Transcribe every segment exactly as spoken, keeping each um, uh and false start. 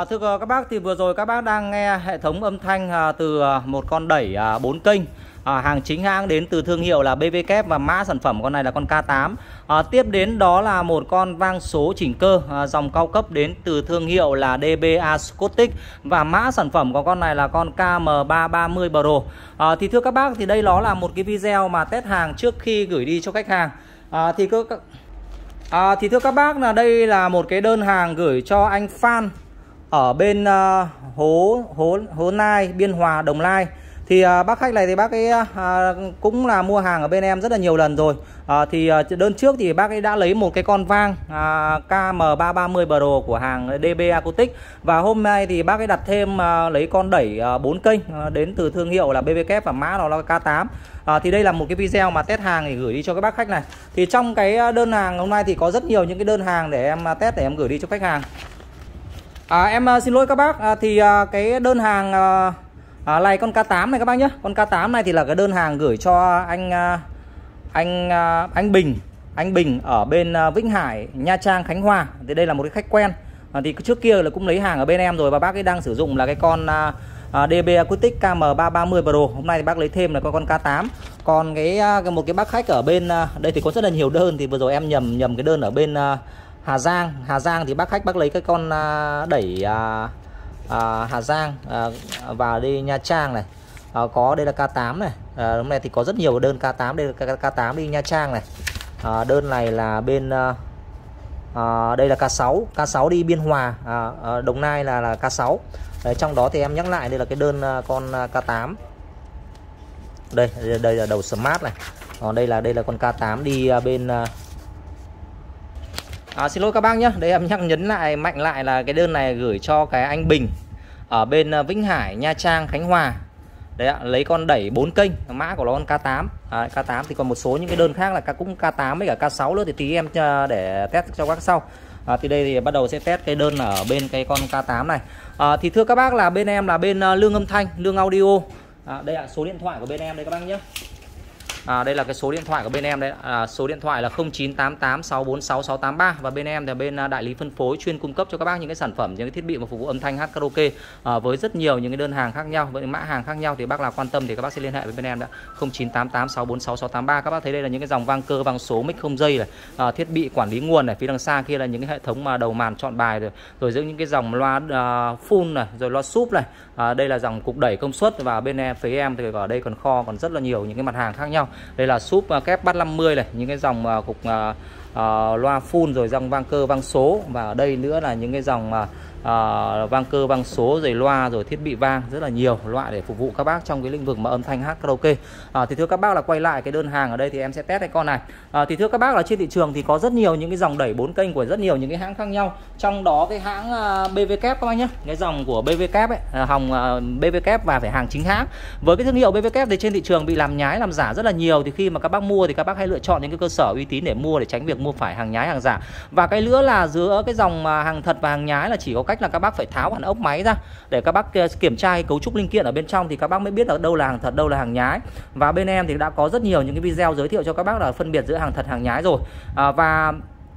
À, thưa các bác, thì vừa rồi các bác đang nghe hệ thống âm thanh à, từ à, một con đẩy à, bốn kênh à, hàng chính hãng đến từ thương hiệu là bê vê ca và mã sản phẩm con này là con K tám. À, tiếp đến đó là một con vang số chỉnh cơ à, dòng cao cấp đến từ thương hiệu là đê bê Acoustic và mã sản phẩm của con này là con K M ba ba mươi Pro. À, thì thưa các bác, thì đây đó là một cái video mà test hàng trước khi gửi đi cho khách hàng. À, thì cứ À, thì thưa các bác, là đây là một cái đơn hàng gửi cho anh Phan ở bên uh, Hố Hố Hố Nai, Biên Hòa, Đồng Nai. Thì uh, bác khách này thì bác ấy uh, cũng là mua hàng ở bên em rất là nhiều lần rồi. uh, Thì uh, đơn trước thì bác ấy đã lấy một cái con vang uh, K M ba ba mươi Pro của hàng đê bê Acoustic. Và hôm nay thì bác ấy đặt thêm uh, lấy con đẩy uh, bốn kênh uh, đến từ thương hiệu là bê vê ca và mã đó là K tám. À, thì đây là một cái video mà test hàng để gửi đi cho các bác khách này. Thì trong cái đơn hàng hôm nay thì có rất nhiều những cái đơn hàng để em test để em gửi đi cho khách hàng. à, Em xin lỗi các bác, à, thì à, cái đơn hàng à, à, này con K tám này các bác nhé. Con K tám này thì là cái đơn hàng gửi cho anh à, anh à, anh Bình Anh Bình ở bên à, Vĩnh Hải, Nha Trang, Khánh Hòa. Thì đây là một cái khách quen. à, Thì trước kia là cũng lấy hàng ở bên em rồi và bác ấy đang sử dụng là cái con à, À, đê bê Acoustic K M ba ba mươi Pro. Hôm nay thì bác lấy thêm là con con K tám. Còn cái một cái bác khách ở bên đây thì có rất là nhiều đơn, thì vừa rồi em nhầm nhầm cái đơn ở bên uh, Hà Giang. Hà Giang thì bác khách bác lấy cái con uh, đẩy uh, uh, Hà Giang uh, và đi Nha Trang này. Uh, có đây là K tám này. Uh, hôm nay thì có rất nhiều đơn K tám, đây là K tám đi Nha Trang này. Uh, đơn này là bên uh, uh, đây là K sáu, K sáu đi Biên Hòa, uh, uh, Đồng Nai là là K sáu. Đấy, trong đó thì em nhắc lại đây là cái đơn uh, con uh, K tám. Đây, đây là đầu Smart này. Còn đây là đây là con K tám đi uh, bên uh... à, xin lỗi các bác nhé. Đây em nhắc nhấn lại mạnh lại là cái đơn này gửi cho cái anh Bình ở bên uh, Vĩnh Hải, Nha Trang, Khánh Hòa. Đấy ạ, lấy con đẩy bốn kênh, mã của nó con K tám. À, K tám thì còn một số những cái đơn khác là cũng K tám với cả K sáu nữa thì tí em uh, để test cho các bác sau. À, thì đây thì bắt đầu sẽ test cái đơn ở bên cái con K tám này. à, Thì thưa các bác là bên em là bên uh, Lương Âm Thanh, Lương Audio. à, Đây là số điện thoại của bên em đây các bác nhé. à, Đây là cái số điện thoại của bên em đây. à, Số điện thoại là không chín tám tám sáu bốn sáu sáu tám ba. Và bên em là bên uh, đại lý phân phối chuyên cung cấp cho các bác những cái sản phẩm, những cái thiết bị mà phục vụ âm thanh hát karaoke à, với rất nhiều những cái đơn hàng khác nhau, với mã hàng khác nhau. Thì bác nào quan tâm thì các bác sẽ liên hệ với bên em đã không chín tám tám sáu bốn sáu sáu tám ba. Các bác thấy đây là những cái dòng vang cơ, vang số, mic không dây này, à, thiết bị quản lý nguồn này. Phía đằng xa kia là những cái hệ thống mà đầu màn chọn bài rồi, rồi giữa những cái dòng loa uh, full này, rồi loa súp này. à, Đây là dòng cục đẩy công suất. Và bên em phía em thì ở đây còn kho còn rất là nhiều những cái mặt hàng khác nhau. Đây là súp uh, kép bass năm mươi này, những cái dòng uh, cục uh, uh, loa full, rồi dòng vang cơ, vang số. Và ở đây nữa là những cái dòng uh, uh, vang cơ, vang số, rồi loa, rồi thiết bị vang, rất là nhiều loại để phục vụ các bác trong cái lĩnh vực mà âm thanh hát karaoke. À, thì thưa các bác là quay lại cái đơn hàng ở đây thì em sẽ test cái con này. à, Thì thưa các bác là trên thị trường thì có rất nhiều những cái dòng đẩy bốn kênh của rất nhiều những cái hãng khác nhau. Trong đó cái hãng uh, bê vê ca các bác nhé, cái dòng của bê vê ca ấy, hòng uh, bê vê ca và phải hàng chính hãng. Với cái thương hiệu bê vê ca thì trên thị trường bị làm nhái, làm giả rất là nhiều. Thì khi mà các bác mua thì các bác hãy lựa chọn những cái cơ sở uy tín để mua, để tránh việc mua phải hàng nhái, hàng giả. Và cái nữa là giữa cái dòng hàng thật và hàng nhái là chỉ có cách là các bác phải tháo hẳn ốc máy ra để các bác kiểm tra cái cấu trúc linh kiện ở bên trong thì các bác mới biết là đâu là hàng thật, đâu là hàng nhái. Và bên em thì đã có rất nhiều những cái video giới thiệu cho các bác là phân biệt giữa hàng thật, hàng nhái rồi. à, Và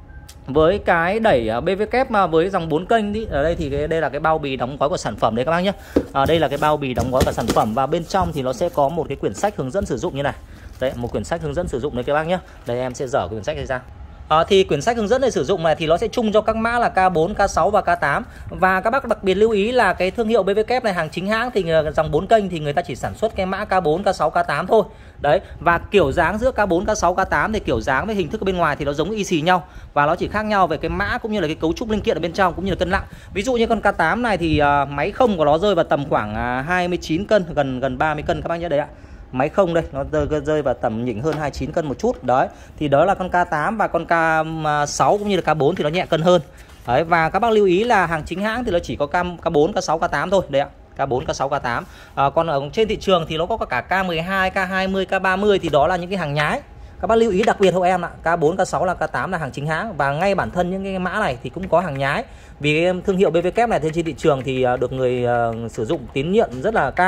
với cái đẩy bê vê ca mà với dòng bốn kênh đi, ở đây thì cái, đây là cái bao bì đóng gói của sản phẩm đấy các bác nhé. à, Đây là cái bao bì đóng gói của sản phẩm và bên trong thì nó sẽ có một cái quyển sách hướng dẫn sử dụng như này. Đấy, một quyển sách hướng dẫn sử dụng đấy các bác nhé. Đây em sẽ dở quyển sách này ra. À, thì quyển sách hướng dẫn để sử dụng này thì nó sẽ chung cho các mã là K bốn, K sáu và K tám. Và các bác đặc biệt lưu ý là cái thương hiệu bê vê ca này hàng chính hãng thì dòng bốn kênh thì người ta chỉ sản xuất cái mã K bốn, K sáu, K tám thôi. Đấy, và kiểu dáng giữa K bốn, K sáu, K tám thì kiểu dáng với hình thức ở bên ngoài thì nó giống y xì nhau. Và nó chỉ khác nhau về cái mã cũng như là cái cấu trúc linh kiện ở bên trong cũng như là cân nặng. Ví dụ như con K tám này thì uh, máy không của nó rơi vào tầm khoảng uh, hai mươi chín cân, gần gần ba mươi cân các bác nhớ đấy ạ. Máy không đây nó rơi, rơi vào tầm nhỉnh hơn hai mươi chín cân một chút. Đấy, thì đó là con K tám. Và con K sáu cũng như là K bốn thì nó nhẹ cân hơn. Đấy, và các bác lưu ý là hàng chính hãng thì nó chỉ có K bốn, K sáu, K tám thôi. Đấy ạ, K bốn, K sáu, K tám. à, Còn ở trên thị trường thì nó có cả K mười hai, K hai mươi, K ba mươi thì đó là những cái hàng nhái. Các bác lưu ý đặc biệt hộ em ạ, K bốn, K sáu là K tám là hàng chính hãng. Và ngay bản thân những cái mã này thì cũng có hàng nhái. Vì cái thương hiệu bê vê ca này trên thị trường thì được người uh, sử dụng tín nhiệm rất là cao.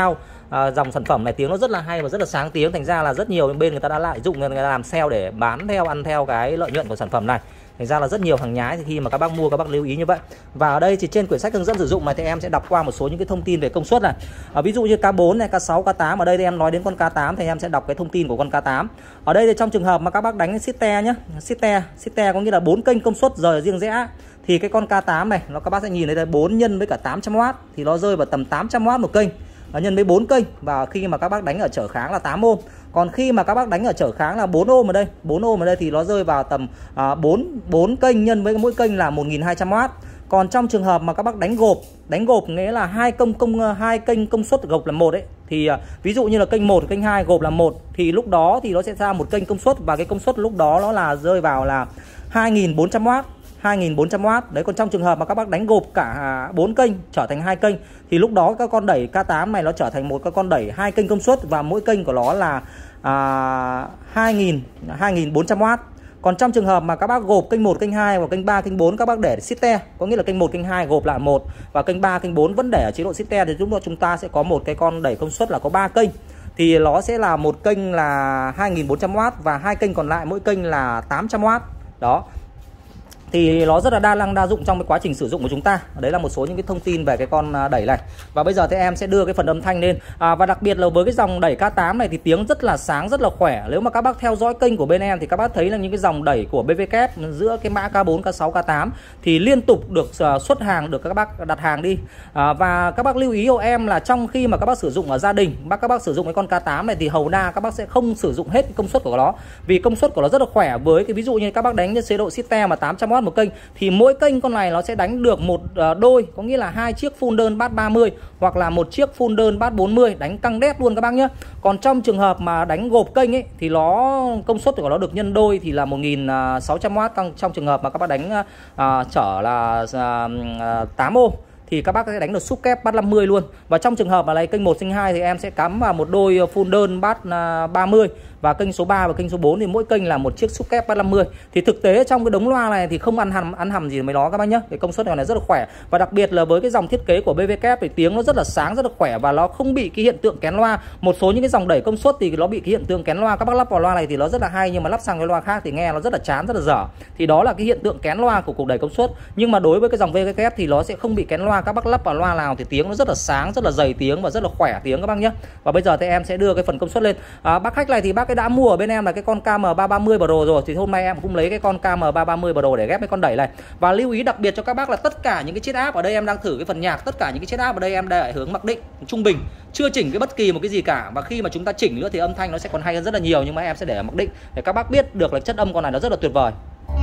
à, dòng sản phẩm này tiếng nó rất là hay và rất là sáng tiếng, thành ra là rất nhiều bên người ta đã lợi dụng, người ta làm sale để bán theo, ăn theo cái lợi nhuận của sản phẩm này. Thành ra là rất nhiều hàng nhái, thì khi mà các bác mua các bác lưu ý như vậy. Và ở đây thì trên quyển sách hướng dẫn sử dụng này thì em sẽ đọc qua một số những cái thông tin về công suất này. À, ví dụ như K bốn này, K sáu, K tám, ở đây thì em nói đến con K tám thì em sẽ đọc cái thông tin của con K tám. Ở đây thì trong trường hợp mà các bác đánh Sitte nhé, Sitte, Sitte có nghĩa là bốn kênh công suất rời riêng rẽ, thì cái con K tám này nó các bác sẽ nhìn thấy đây bốn nhân với cả tám trăm oát thì nó rơi vào tầm tám trăm oát một kênh. Và nhân với bốn kênh, và khi mà các bác đánh ở trở kháng là tám ôm. Còn khi mà các bác đánh ở trở kháng là bốn ôm ở đây, bốn ôm ở đây thì nó rơi vào tầm à, bốn, bốn kênh nhân với mỗi kênh là một nghìn hai trăm oát. Còn trong trường hợp mà các bác đánh gộp, đánh gộp nghĩa là hai công công hai kênh công suất gộp là một ấy, thì à, ví dụ như là kênh một, kênh hai gộp là một, thì lúc đó thì nó sẽ ra một kênh công suất, và cái công suất lúc đó nó là rơi vào là hai nghìn bốn trăm oát. hai nghìn bốn trăm oát. Đấy, còn trong trường hợp mà các bác đánh gộp cả bốn kênh trở thành hai kênh thì lúc đó các con đẩy K tám này nó trở thành một các con đẩy hai kênh công suất, và mỗi kênh của nó là à, hai nghìn, hai nghìn bốn trăm oát. Còn trong trường hợp mà các bác gộp kênh một, kênh hai và kênh ba, kênh bốn các bác để Sitte, có nghĩa là kênh một, kênh hai gộp lại một, và kênh ba, kênh bốn vẫn để ở chế độ Sitte, thì chúng ta chúng ta sẽ có một cái con đẩy công suất là có ba kênh. Thì nó sẽ là một kênh là hai nghìn bốn trăm oát và hai kênh còn lại mỗi kênh là tám trăm oát. Đó. Thì nó rất là đa năng đa dụng trong cái quá trình sử dụng của chúng ta. Đấy là một số những cái thông tin về cái con đẩy này. Và bây giờ thì em sẽ đưa cái phần âm thanh lên. à, Và đặc biệt là với cái dòng đẩy K tám này thì tiếng rất là sáng, rất là khỏe. Nếu mà các bác theo dõi kênh của bên em thì các bác thấy là những cái dòng đẩy của bê vê ca giữa cái mã K bốn, K sáu, K tám thì liên tục được uh, xuất hàng, được các bác đặt hàng đi. à, Và các bác lưu ý hộ em là trong khi mà các bác sử dụng ở gia đình, bác các bác sử dụng cái con K tám này thì hầu đa các bác sẽ không sử dụng hết công suất của nó, vì công suất của nó rất là khỏe. Với cái ví dụ như các bác đánh chế độ Sitte mà tám trăm oát một kênh thì mỗi kênh con này nó sẽ đánh được một uh, đôi, có nghĩa là hai chiếc full đơn bass ba mươi hoặc là một chiếc full đơn bass bốn mươi, đánh căng đét luôn các bác nhé. Còn trong trường hợp mà đánh gộp kênh ấy thì nó công suất của nó được nhân đôi thì là một nghìn sáu trăm oát. Trong trường hợp mà các bác đánh uh, trở là uh, tám ôm thì các bác sẽ đánh được sub kép bass năm mươi luôn. Và trong trường hợp mà lấy kênh một, kênh hai thì em sẽ cắm vào một đôi full đơn bass ba mươi, và kênh số ba và kênh số bốn thì mỗi kênh là một chiếc sub kép bass năm mươi. Thì thực tế trong cái đống loa này thì không ăn hầm ăn hầm gì với nó các bác nhé. Cái công suất này rất là khỏe, và đặc biệt là với cái dòng thiết kế của bê vê ca thì tiếng nó rất là sáng, rất là khỏe, và nó không bị cái hiện tượng kén loa. Một số những cái dòng đẩy công suất thì nó bị cái hiện tượng kén loa, các bác lắp vào loa này thì nó rất là hay, nhưng mà lắp sang cái loa khác thì nghe nó rất là chán, rất là dở. Thì đó là cái hiện tượng kén loa của cuộc đẩy công suất. Nhưng mà đối với cái dòng bê vê ca thì nó sẽ không bị kén loa, các bác lắp vào loa nào thì tiếng nó rất là sáng, rất là dày tiếng và rất là khỏe tiếng các bác nhé. Và bây giờ thì em sẽ đưa cái phần công suất lên. à, Bác khách này thì bác ấy đã mua ở bên em là cái con K M ba ba mươi Pro rồi, thì hôm nay em cũng lấy cái con K M ba ba mươi Pro để ghép với con đẩy này. Và lưu ý đặc biệt cho các bác là tất cả những cái chiết áp ở đây em đang thử cái phần nhạc, tất cả những cái chiết áp ở đây em để hướng mặc định trung bình, chưa chỉnh cái bất kỳ một cái gì cả. Và khi mà chúng ta chỉnh nữa thì âm thanh nó sẽ còn hay hơn rất là nhiều, nhưng mà em sẽ để ở mặc định để các bác biết được là chất âm con này nó rất là tuyệt vời.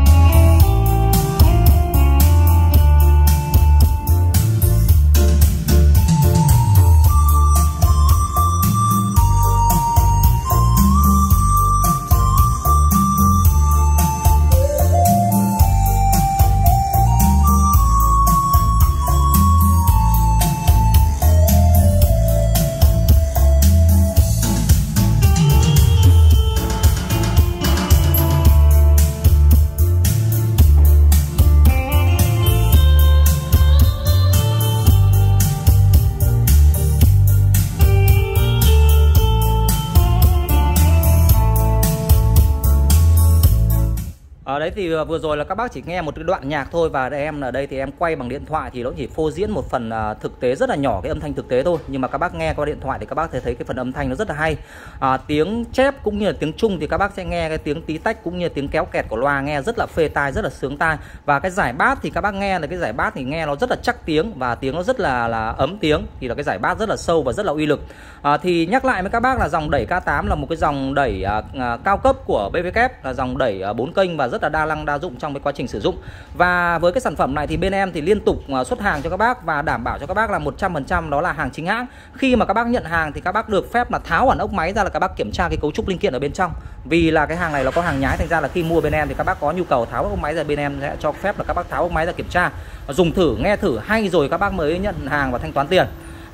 Ở đấy thì vừa rồi là các bác chỉ nghe một cái đoạn nhạc thôi, và em ở đây thì em quay bằng điện thoại thì nó chỉ phô diễn một phần uh, thực tế rất là nhỏ, cái âm thanh thực tế thôi. Nhưng mà các bác nghe qua điện thoại thì các bác thấy thấy cái phần âm thanh nó rất là hay. à, Tiếng chép cũng như là tiếng trung thì các bác sẽ nghe cái tiếng tí tách cũng như là tiếng kéo kẹt của loa nghe rất là phê tai, rất là sướng tai. Và cái giải bass thì các bác nghe là cái giải bass thì nghe nó rất là chắc tiếng, và tiếng nó rất là là ấm tiếng, thì là cái giải bass rất là sâu và rất là uy lực. à, Thì nhắc lại với các bác là dòng đẩy K tám là một cái dòng đẩy uh, uh, cao cấp của bê vê ca, là dòng đẩy uh, bốn kênh và rất là đa năng đa dụng trong cái quá trình sử dụng. Và với cái sản phẩm này thì bên em thì liên tục xuất hàng cho các bác và đảm bảo cho các bác là một trăm phần trăm đó là hàng chính hãng. Khi mà các bác nhận hàng thì các bác được phép là tháo hẳn ốc máy ra, là các bác kiểm tra cái cấu trúc linh kiện ở bên trong. Vì là cái hàng này nó có hàng nhái, thành ra là khi mua bên em thì các bác có nhu cầu tháo ốc máy ra, bên em sẽ cho phép là các bác tháo ốc máy ra kiểm tra, dùng thử, nghe thử hay rồi các bác mới nhận hàng và thanh toán tiền.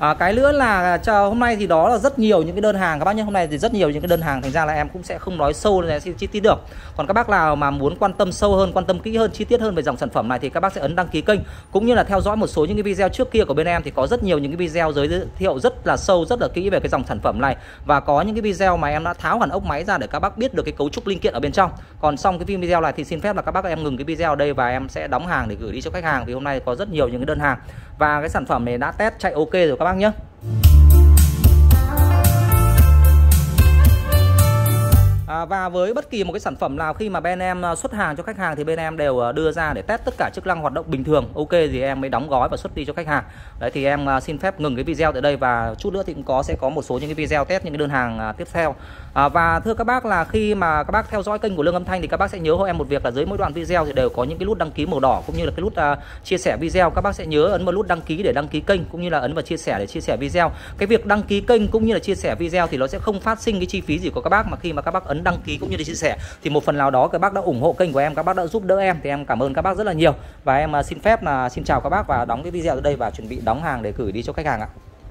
À, cái nữa là chờ hôm nay thì đó là rất nhiều những cái đơn hàng các bác nhé. Hôm nay thì rất nhiều những cái đơn hàng, thành ra là em cũng sẽ không nói sâu này chi tiết được. Còn các bác nào mà muốn quan tâm sâu hơn, quan tâm kỹ hơn, chi tiết hơn về dòng sản phẩm này thì các bác sẽ ấn đăng ký kênh, cũng như là theo dõi một số những cái video trước kia của bên em, thì có rất nhiều những cái video giới thiệu rất là sâu, rất là kỹ về cái dòng sản phẩm này, và có những cái video mà em đã tháo hẳn ốc máy ra để các bác biết được cái cấu trúc linh kiện ở bên trong. Còn xong cái video này thì xin phép là các bác em ngừng cái video ở đây và em sẽ đóng hàng để gửi đi cho khách hàng, vì hôm nay có rất nhiều những cái đơn hàng và cái sản phẩm này đã test chạy ok rồi các bác nhé. À, và với bất kỳ một cái sản phẩm nào khi mà bên em xuất hàng cho khách hàng thì bên em đều đưa ra để test tất cả chức năng hoạt động bình thường ok thì em mới đóng gói và xuất đi cho khách hàng. Đấy thì em xin phép ngừng cái video tại đây, và chút nữa thì cũng có sẽ có một số những cái video test những cái đơn hàng tiếp theo. À, và thưa các bác là khi mà các bác theo dõi kênh của Lương Âm Thanh thì các bác sẽ nhớ hộ em một việc là dưới mỗi đoạn video thì đều có những cái nút đăng ký màu đỏ, cũng như là cái nút uh, chia sẻ video. Các bác sẽ nhớ ấn vào nút đăng ký để đăng ký kênh, cũng như là ấn vào chia sẻ để chia sẻ video. Cái việc đăng ký kênh cũng như là chia sẻ video thì nó sẽ không phát sinh cái chi phí gì của các bác, mà khi mà các bác ấn đăng ký cũng như là chia sẻ thì một phần nào đó các bác đã ủng hộ kênh của em, các bác đã giúp đỡ em, thì em cảm ơn các bác rất là nhiều. Và em uh, xin phép là xin chào các bác và đóng cái video ở đây và chuẩn bị đóng hàng để gửi đi cho khách hàng ạ.